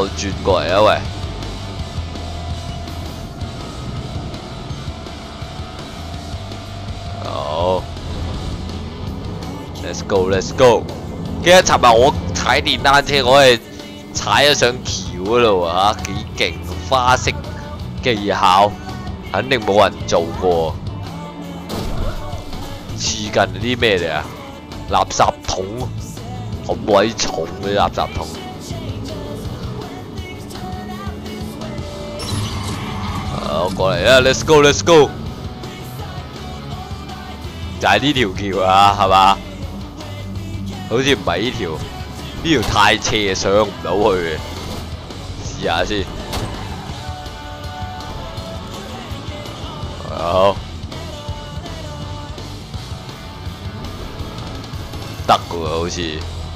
我轉過嚟啊喂。好 ，Let's go，Let's go。記得尋日我踩電單車，我係踩咗上橋嗰度啊，幾勁，花式技巧，肯定冇人做過。黐筋啲咩嚟啊？垃圾桶，咁鬼重嘅垃圾桶。我過嚟啦 ，Let's go，Let's go。就係呢條橋啊，係嘛？好似唔係呢條，呢條太斜上唔到去嘅。試下先。好。得嘅喎，好似。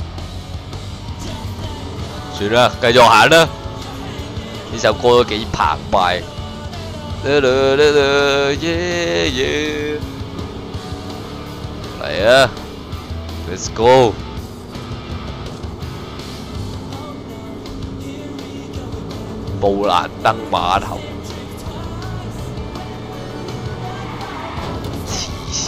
算啦，繼續行啦。呢首歌都幾澎湃。嚟啊 ！Let's go！ 布蘭登碼頭，黐線！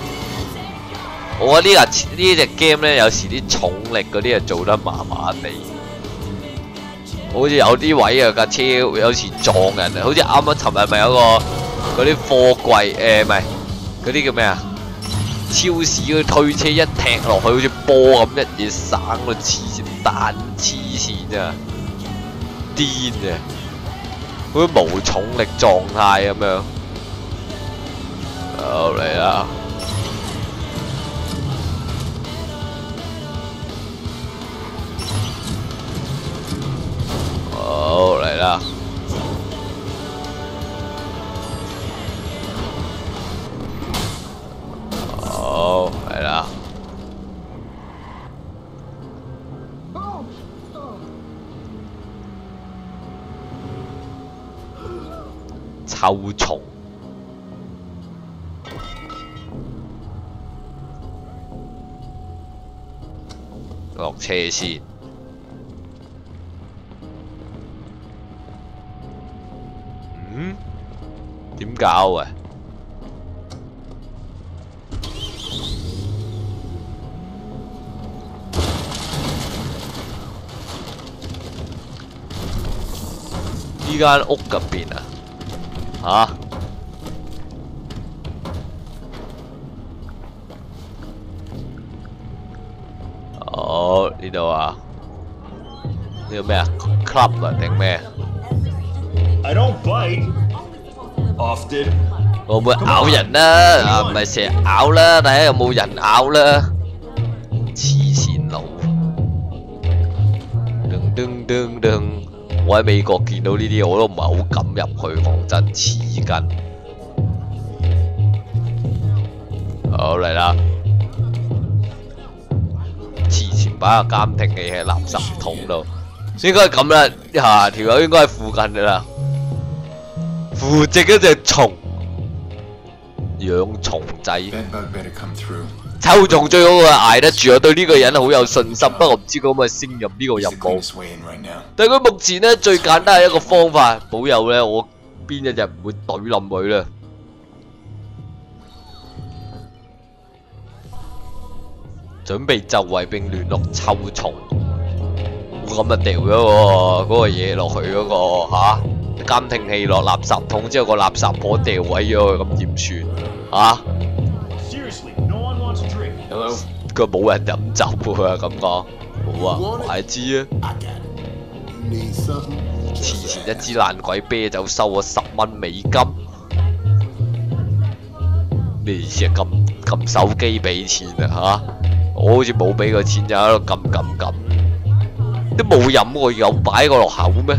我覺得呢隻 game 咧，有時啲重力嗰啲啊做得麻麻地，好似有啲位啊架車有時撞人啊，好似啱啱尋日咪有個嗰啲貨櫃唔係嗰啲叫咩啊？超市嗰推車一踢落去，好似波咁一嘢省到黐線彈黐線啊！癲嘅，好似無重力狀態咁樣。好嚟啦！好嚟啦！好嚟啦！臭蟲，落車先。點搞啊？呢間屋入邊啊？嚇！哦，呢度啊？呢個咩啊 ？club 啊定咩？ I don't bite often。 會唔會咬人啦？啊，唔係成日咬啦，睇下有冇人咬啦。黐線佬！噔噔噔噔！我喺美國見到呢啲我都唔係好敢入去，講真黐筋。好嚟啦！黐線擺個監聽器喺垃圾桶度，應該係咁啦。嚇，條友應該喺附近㗎啦。扶植一隻蟲，養蟲仔。臭蟲最好係捱得住，我對呢個人好有信心。不過唔知佢可唔可以升入呢個任務。但係佢目前呢，最簡單係一個方法，保佑呢，我邊一日唔會懟冧佢啦。準備就位並聯絡臭蟲。我咁啊掉咗嗰個嘢落去嗰個嚇。監聽器落垃圾桶之後，個垃圾婆掉毀咗佢，咁點算啊？佢冇人飲酒喎，咁講好啊，快知啊！黐線，一支爛鬼啤酒收我10蚊美金，咩意思啊？撳手機俾錢啊嚇！我好似冇俾個錢，就喺度撳，都冇飲過，有擺過落口咩？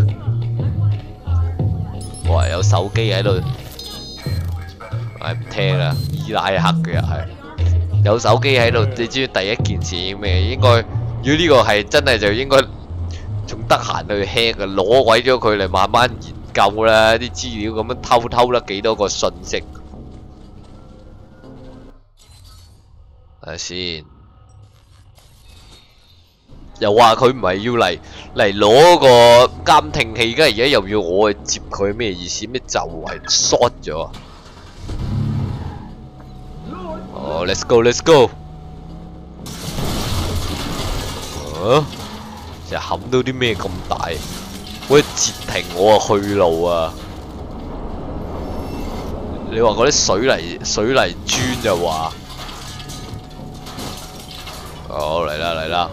哇！有手機喺度，唉唔聽啦，伊拉克嘅又係有手機喺度。你知唔知第一件事咩？應該如果呢個係真係就應該仲得閒去 hack 嘅，攞鬼咗佢嚟慢慢研究啦，啲資料咁樣偷得幾多個信息？睇下先， 又話佢唔係要嚟攞個監聽器，而家又要我去接佢，咩意思？咩就係 short 咗啊？哦 ，let's go，let's go。啊！成日冚到啲咩咁大？可以截停我嘅去路啊！你話嗰啲水泥磚就話，哦嚟啦嚟啦！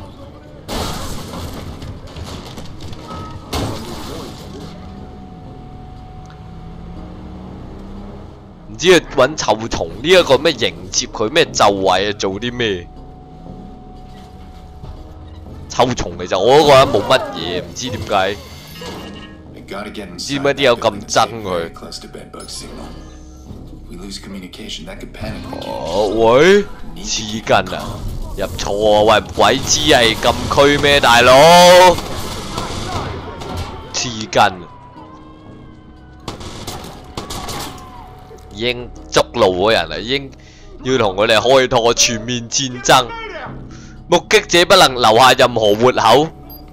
唔知佢揾臭蟲呢一個咩迎接佢咩就位啊，做啲咩？臭蟲其實我都覺得冇乜嘢，唔知點解，唔知點解啲友咁憎佢。哦喂，黐筋啊！入錯啊！喂，鬼知係禁區咩，大佬？黐筋！已經捉路嗰人啦，已經要同佢哋開拓全面戰爭。目擊者不能留下任何活口。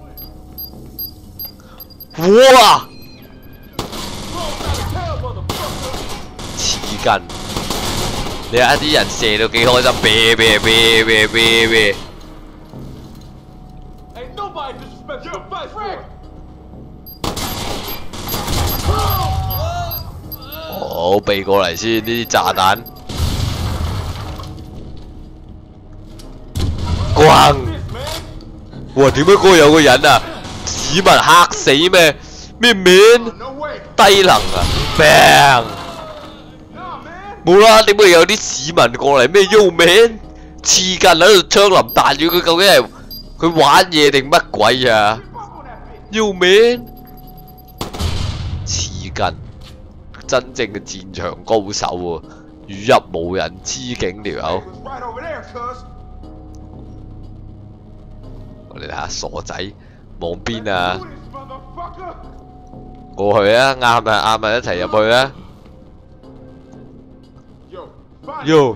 哇！黐筋！你睇啲人射到幾開心，啤啤啤啤啤啤。好，避過嚟先呢啲炸彈。咣！哇，點解嗰度有個人啊？市民嚇死咩？咩面？低能啊 ！bang！ 冇啦，點會有啲市民過嚟咩 ？Yo man！ 黐筋喺度槍林彈雨，佢究竟係佢玩嘢定乜鬼啊 ？Yo man！ 黐筋！真正嘅戰場高手喎，如入無人之境條友。我哋睇下傻仔望邊啊！過去啊，啱啊啱啊，一齊入去啊！喲，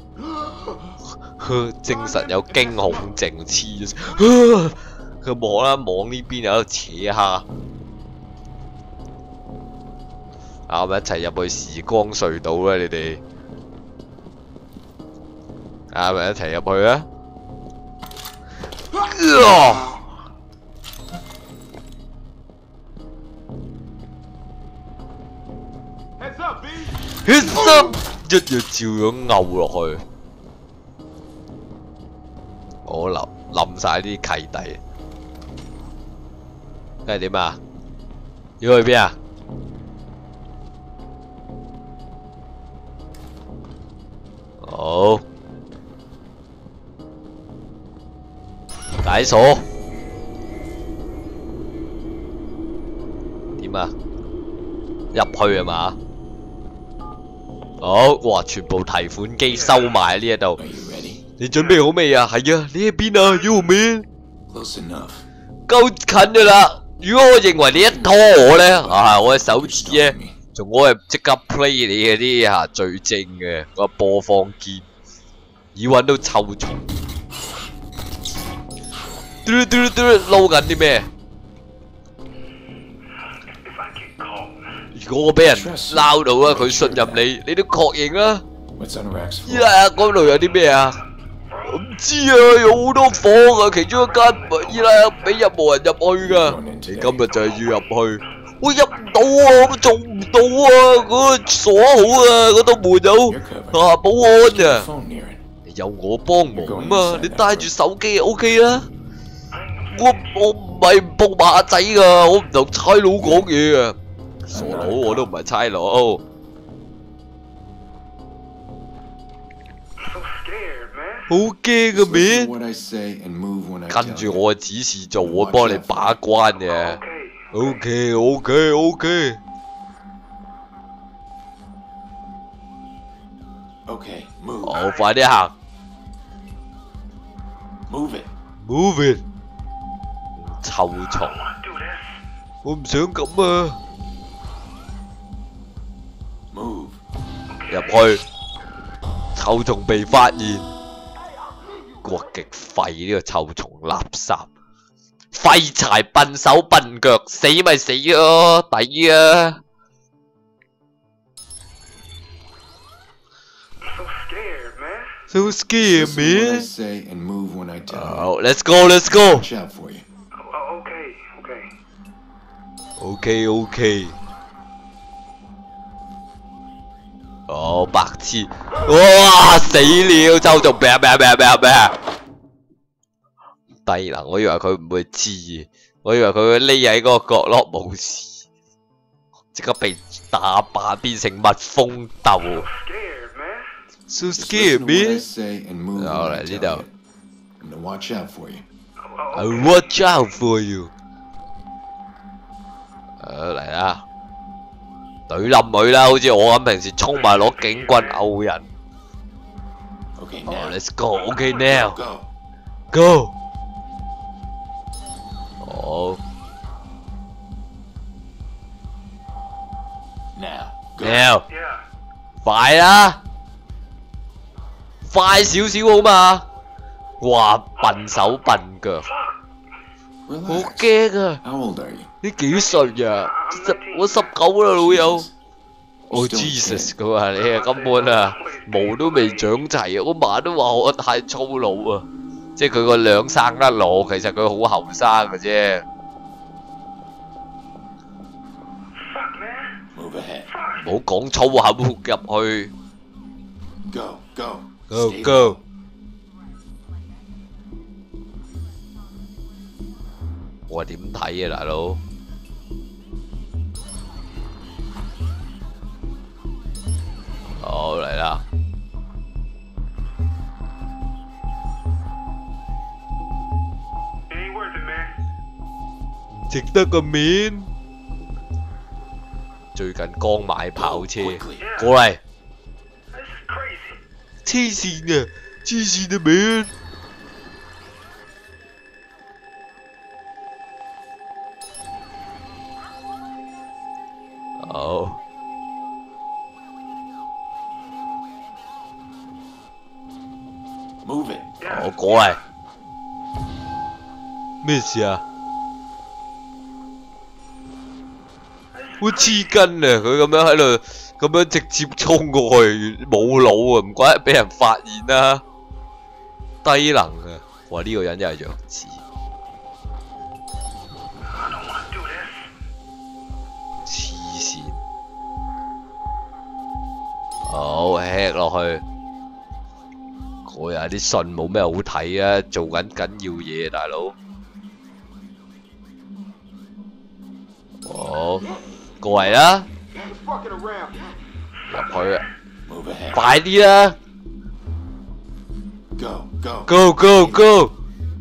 精神有驚恐症黐，佢望啦望呢邊喺度扯下。啊！咪一齊入去時光隧道啦，你哋啊！咪一齊入去啊！Heads up！ 一嘢照樣毆落去，我冧晒啲契弟，跟住點啊？要去邊啊？好，解鎖點啊？入去係嘛？好，哇！全部提款機收埋喺呢一度。你準備好未啊？係啊，你喺邊啊 ？You man？ 夠近噶啦！如果我認為你一拖我咧，我嘅手指咧。我係即刻 play 你嗰啲嚇最正嘅嗰個播放鍵，已揾到臭蟲。撈緊啲咩？如果我俾人撈到啊，佢信任你，你都確認啊。依家嗰度有啲咩啊？我唔知啊，有好多房啊，其中一間依家俾任何人入去噶。你今日就係要入去。我入唔到啊！我做唔到啊！嗰個鎖好啊！嗰道門有保安啊！你有我幫忙啊！你帶住手機就 OK 啦。我唔係仆馬仔噶，我唔同差佬講嘢啊！傻佬，我都唔係差佬。好驚嘅面，跟住我嘅指示做，我幫你把關嘅。OK。好，快啲行。Move it。臭蟲。我唔想咁啊。入去。臭蟲被發現。國極廢呢個臭蟲垃圾。 廢柴笨手笨腳，死咪死咯，抵啊！ So scared, man. Oh, let's go, let's go. Okay. 哦，白痴！哇，死了，周仲咩？低能，我以為佢唔會知，我以為佢會匿喺嗰個角落冇事，即刻被打靶變成蜜蜂豆。So scared, man！ 好嚟呢度。I watch out for you。嚟啦，懟冧佢啦，好似我咁平時衝埋攞警棍毆人。Oh, let's go. Okay, now. Go. 好。Now. 快啦！快少少好嘛？哇，笨手笨腳，好驚啊！你幾歲呀？我19啦，老友。Oh Jesus！ 佢話你啊，根本啊毛都未長齊啊！我媽都話我太粗魯啊，即係佢個兩生得攞，其實佢好後生嘅啫。唔好講粗口入去。Go！ 我點睇啊，大佬？好嚟啦！唔值得個面。最近剛買跑車，過嚟。黐線啊！黐線啊，man！好。我過嚟。咩事啊？好黐筋啊！佢咁樣喺度，咁樣直接衝過去，冇腦啊！唔怪得俾人發現啦。低能啊！哇！呢個人又係弱智。黐線。好 hack 落去。我有啲信冇咩好睇啊，做緊緊要嘢，大佬。好，過嚟啦，入去啊，快啲啦 ！Go go go！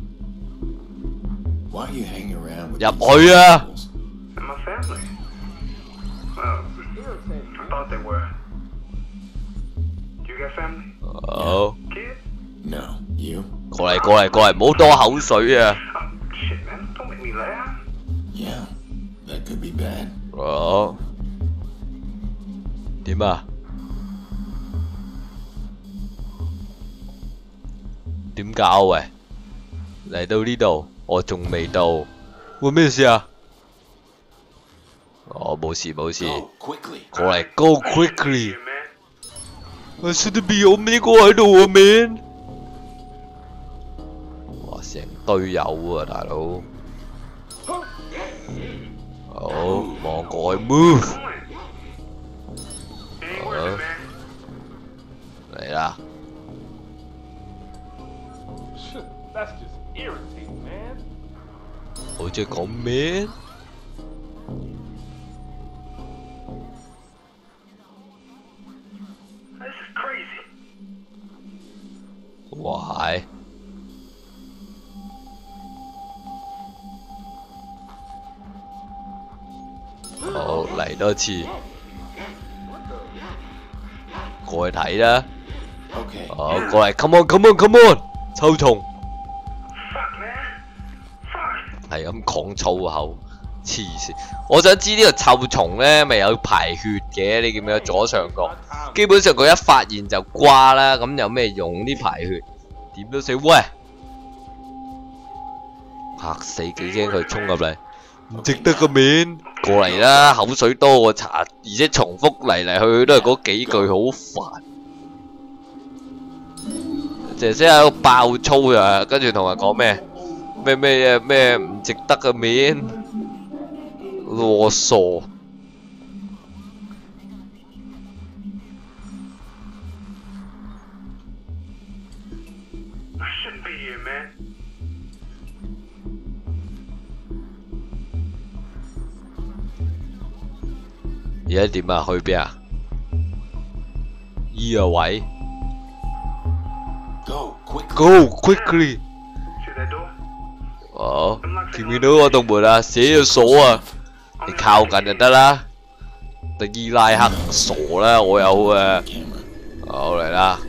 入去啊！好。過嚟，唔好多口水啊！哦，點啊？點搞喂？嚟到呢度，我仲未到。會咩事啊？哦，冇事。過嚟 ，Go quickly！ I shouldn't be 我呢個喺度啊 ，man！ 哇，成堆友啊，大佬！好，望過去 move。好，嚟啦！好似講咩？哇係！好，嚟多次，過去睇啦。好，過嚟 ，come on，臭蟲，係咁講粗口，黐線！我想知呢個臭蟲咧，咪有排血嘅？你見唔見左上角？基本上佢一發現就瓜啦，咁有咩用？啲排血點都死喂！ 嚇死幾驚佢衝入嚟，唔值得個面，過嚟啦，口水多過茶，而且重複嚟嚟去去都係嗰幾句，好煩。姐姐喺度爆粗啊，跟住同人講咩唔值得個面，囉嗦。而家點啊？去邊啊？依個位。Go quickly！ 哦，見唔見到嗰棟門啊？寫咗鎖啊！你靠近就得啦。特伊拉克傻啦，我有誒。好嚟啦。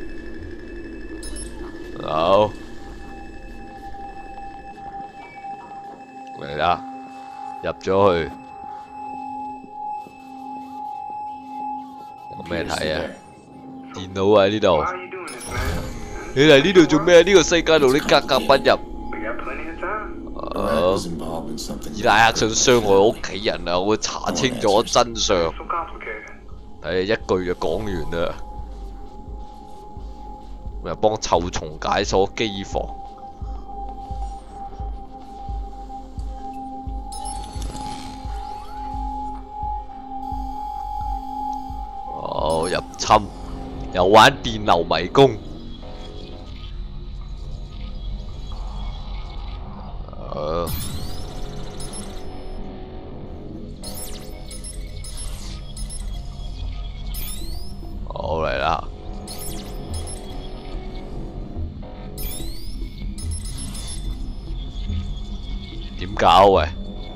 好。嚟啦，入咗去。有咩睇啊？電腦喺呢度。你嚟呢度做咩？呢個世界度你格格不入。伊拉克想傷害我屋企人啊！我會查清咗真相。睇一句就講完啦。咪幫臭蟲解鎖機房。哦，入侵，又玩電流迷宮。好嚟啦！點搞喂？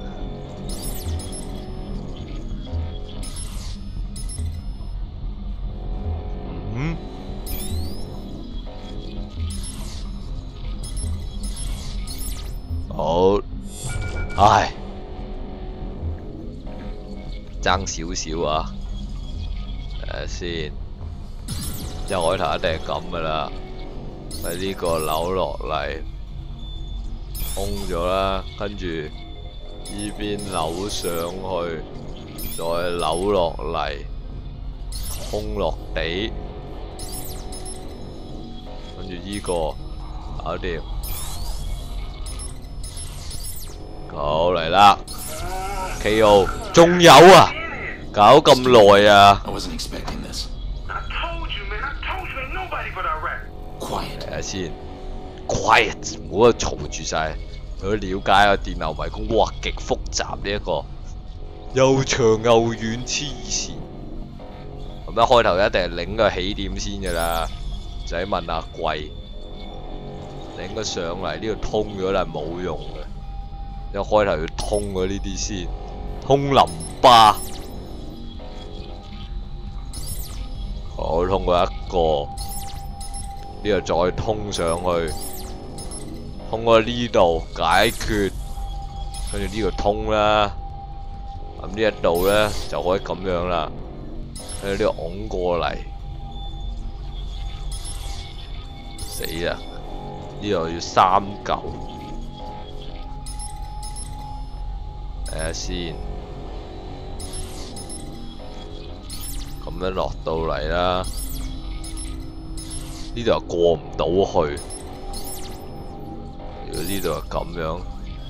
好，唉，爭少少啊！睇下先，一開頭一定係咁噶啦，喺呢個扭落嚟，空咗啦，跟住呢邊扭上去，再扭落嚟，空落地，跟住呢個搞掂。好嚟啦 ，KO， 仲有啊，搞咁耐啊！睇下先 ，quiet， 唔好嘈住晒，去了解下電流迷宮，哇，極複雜呢一個，又長又遠，黐線。咁一開頭一定係領個起點先噶啦，唔使問阿貴，領個上嚟呢度通咗啦，冇用嘅。一開頭要通咗呢啲先，通淋巴。好，通過一個，呢度再通上去，通過呢度解決，跟住呢度通啦。咁呢一度咧就可以咁樣啦，跟住呢度拱過嚟，死啦！呢度要3嚿。睇下先，咁樣落到嚟啦，呢度又過唔到去。如果呢度係咁樣，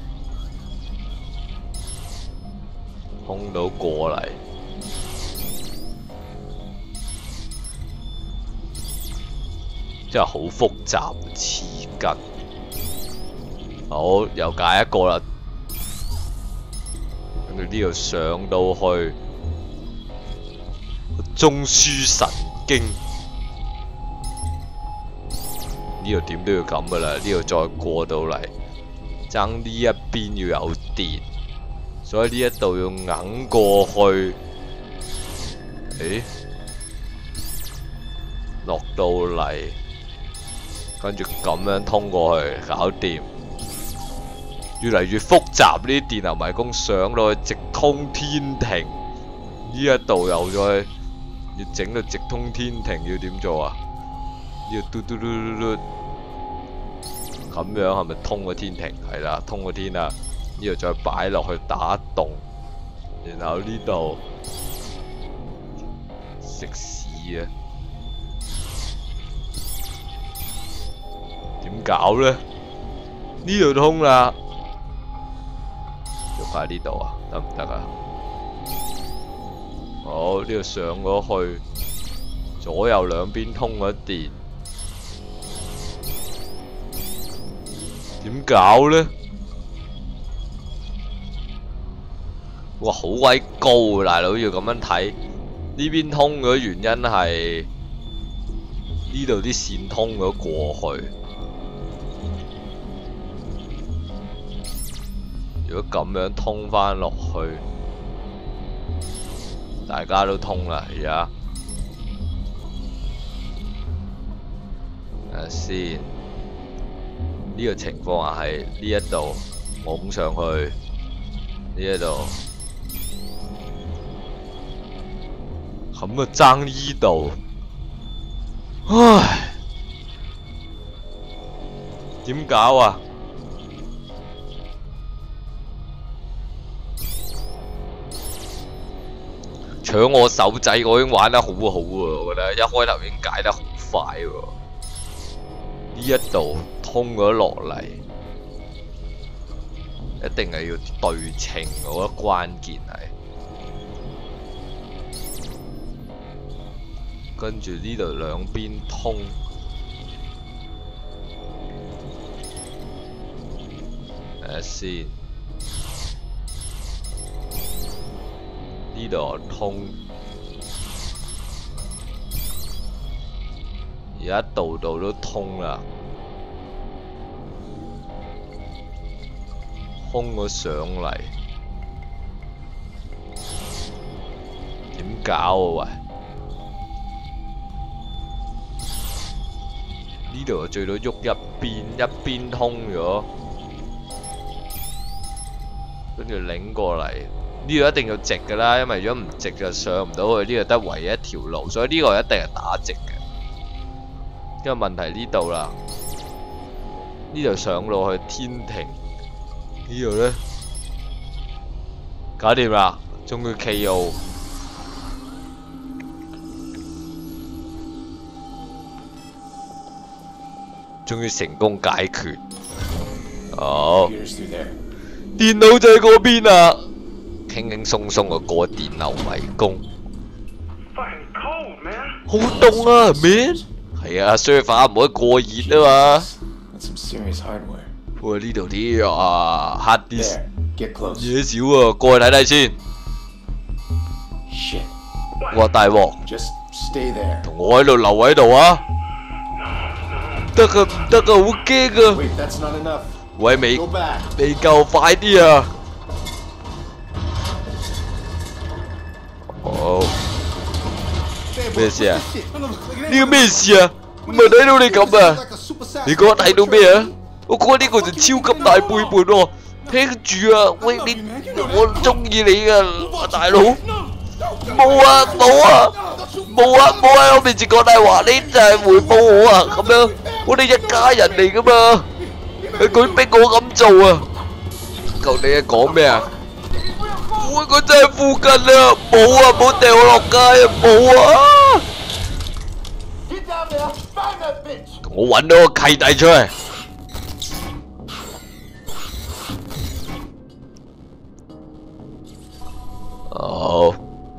通到過嚟，真係好複雜，黐筋。好，又解一個啦。跟住呢度上到去中樞神經，呢度點都要咁噶啦，呢度再過到嚟，爭呢一邊要有電，所以呢一度要硬過去。誒，落到嚟，跟住咁樣通過去，搞掂。越嚟越複雜，呢啲電流迷宮上到去直通天庭，呢一度又再要整到直通天庭，要點做啊？要嘟嘟嘟嘟嘟， 咁樣係咪通個天庭？係啦，通個天啦。呢度再擺落去打洞，然後呢度食屎啊！點搞咧？呢度通啦，喐下呢度啊，得唔得啊？好，呢度上咗去，左右兩邊通咗電，點搞咧？哇，好鬼高啊！大佬要咁樣睇，呢邊通咗原因係呢度啲線通咗過去。如果咁樣通返落去，大家都通啦。而家睇下先，呢個情況下係呢一度拱上去，呢一度。咁啊爭呢度，唉，點搞啊？搶我手仔，我已經玩得好好喎，我覺得一開頭已經解得好快喎。呢一度通咗落嚟，一定係要對稱，我覺得關鍵係。跟住呢度兩邊通，睇下先。呢度通，而家度度都通啦，空咗上嚟，點搞啊喂？呢度最多喐一邊通咗，跟住擰過嚟。呢度一定要直㗎啦，因為如果唔直就上唔到去。呢度得唯一一條路，所以呢個一定係打直嘅。因為問題呢度啦，呢度上到去天庭，呢度咧搞掂啦，終於 KO。終於成功解決。好，電腦就喺嗰邊啊！輕輕鬆鬆就過電流迷宮，好凍啊 ，man！ 係啊 ，server 唔可以過熱啊嘛。喂，呢度啲啊 hard disk 嘢少啊，過去睇睇先。哇，大鑊！同我喺度留喺度啊！得啊，唔得啊，好驚啊！喂，未夠，快啲啊！好，咩事啊？呢個咩事啊？唔係睇到你咁啊！你覺得睇到咩啊？我覺得呢個就超級大背叛喎！聽住啊，喂你，我中意你噶，大佬。冇啊冇啊冇啊冇喺我面前講大話，你就係回報我啊！咁樣，我哋一家人嚟噶嘛，佢逼我咁做啊！究竟你講咩啊？喂，佢真係附近啊！冇啊，冇掉我落街啊！冇啊！我揾到個契弟出嚟。好，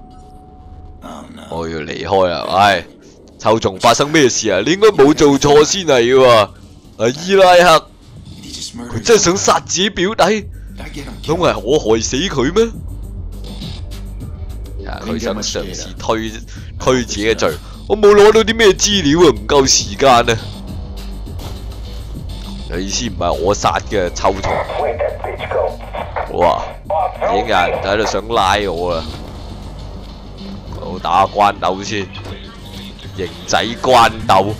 我要離開啦！唉，臭蟲發生咩事啊？你應該冇做錯先係嘅喎。伊拉克，佢真係想殺自己表弟，咁係我害死佢咩？佢想嘗試推自己嘅罪，我冇攞到啲咩資料啊，唔夠時間啊！你意思唔係我殺嘅臭蟲？哇！已經有人喺度想拉我啦！我打下關鬥先，型仔關鬥，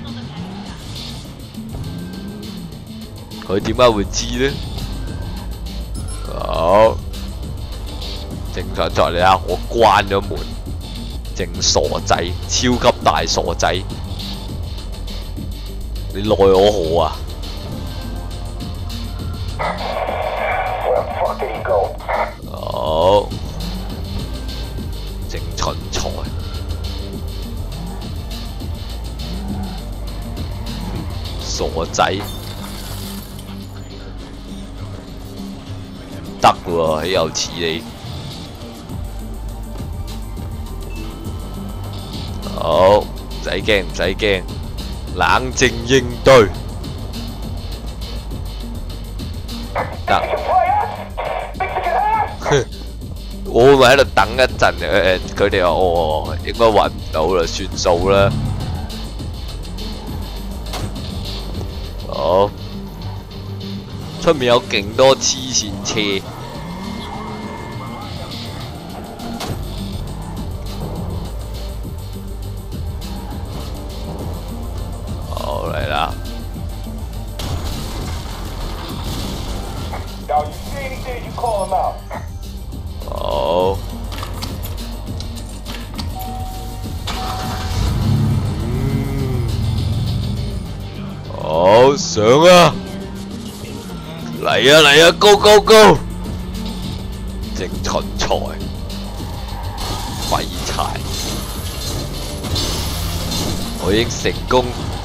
佢點解會知呢？好。正常在你啊！我關咗門，正傻仔，超級大傻仔，你奈我何啊？ 仔，得喎，豈有此理！好，唔使驚，唔使驚，冷靜應對。得。我咪喺度等一陣佢哋話哦，應該揾唔到啦，算數啦。好，出面有勁多黐線車。好嚟啦！好。好上啊！嚟啊嚟啊 ，Go Go Go！ 正蠢材，廢柴，我已經成功。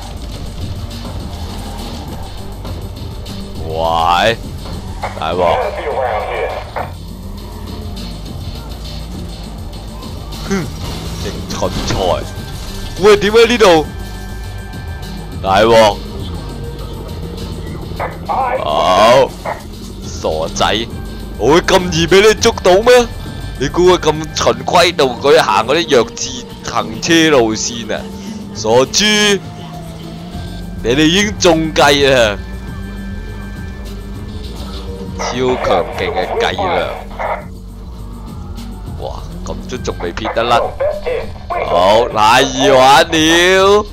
喂，大鑊！哼，正蠢材。喂，點解呢度？大鑊！好，傻仔，我會咁易俾你捉到咩？你估我咁循規蹈矩行嗰啲弱智行車路線啊？傻豬！你哋已經中計啦！超強勁嘅計量，哇！咁都仲未撇得甩，好太易玩了。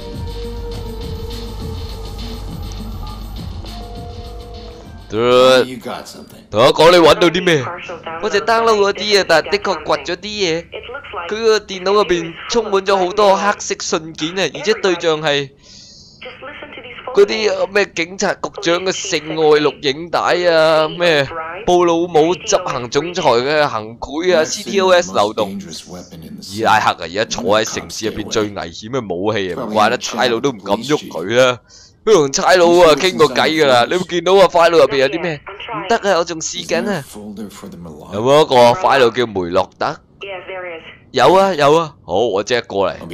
同我講你揾到啲咩？我就 download 嗰啲啊，但係的確掘咗啲嘢。佢個電腦入邊充滿咗好多黑色信件啊，而且對象係嗰啲咩警察局長嘅性愛錄影帶啊，咩布魯姆執行總裁嘅行賄啊 ，CTOS 漏洞。伊拉克啊，而家坐喺城市入邊最危險嘅武器啊，唔怪得差佬都唔敢喐佢啦。佢同差佬啊傾過偈噶啦，你會見到啊 file 入邊有啲咩？唔得啊，我仲試緊啊。有冇一個 file 叫梅洛特？有啊有啊，好，我即刻過嚟。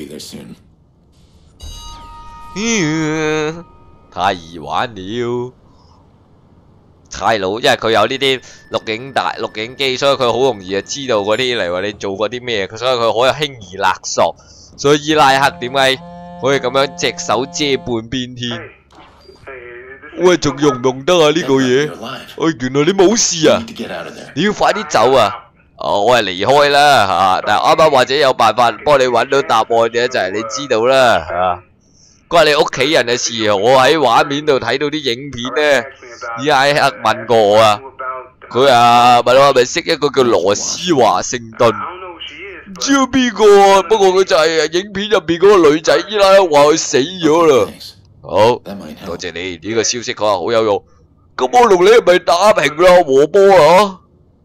太易玩了，差佬，因為佢有呢啲錄影機，所以佢好容易就知道嗰啲嚟話你做過啲咩，所以佢好有輕易勒索。所以伊拉克點解可以咁樣隻手遮半邊天？喂，仲用唔用得啊呢個嘢？喂，原來你冇事啊！你要快啲走啊！哦，我係離開啦嚇，但係啱啱或者有辦法幫你揾到答案嘅，就係你知道啦嚇。關你屋企人嘅事，我喺畫面度睇到啲影片咧，伊拉克問過我啊，佢啊問我係咪識一個叫羅斯華盛頓，唔知道邊個啊，不過佢就係影片入邊嗰個女仔，伊拉克話佢死咗啦。好，多謝你呢個消息，講話好有用。咁我同你係咪打平啦？和波啊？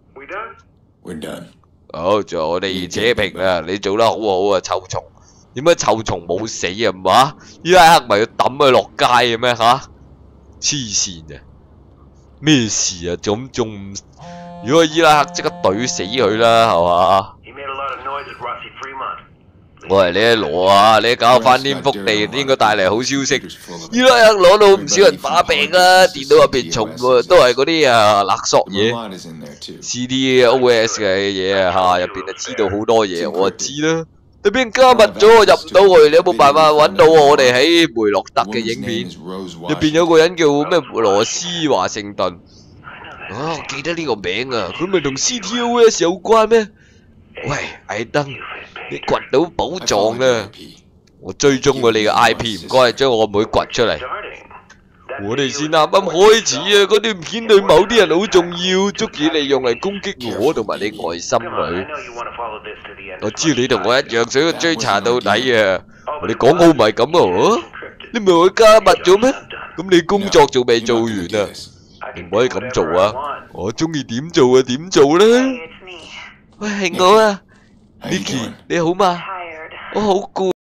好，仲有我哋扯平啦，你做得好好啊，臭蟲。點解臭蟲冇死啊？唔係伊拉克咪要抌佢落街嘅咩吓？黐線啊！咩事啊？仲如果伊拉克即刻懟死佢啦，係嘛？喂，你阿羅啊，你搞翻天覆地，應該帶嚟好消息。伊拉克攞到唔少人把柄啦，電腦入邊重都係嗰啲勒索嘢 ，CTOS 嘅嘢啊嚇，入邊就知道好多嘢，我就知啦。你俾人加密咗，我入唔到去，你有冇辦法揾到我哋喺梅洛特嘅影片？入邊有個人叫咩羅斯華盛頓，啊，我記得呢個名啊，佢咪同 CTOS 有關咩？喂，艾登，你掘到寶藏啦！我追蹤過你嘅 IP， 唔該，將我妹掘出嚟。我哋先啱啱開始啊！嗰段片對某啲人好重要，足以利用嚟攻擊我同埋你外甥女。我知你同我一樣想去追查到底啊！我哋講好唔係咁啊！你唔係去加密咗咩？咁你工作仲未做完啊？你唔可以咁做啊！我中意點做就點做啦。喂，係我啊 ，Nicky，你好嘛？我好攰。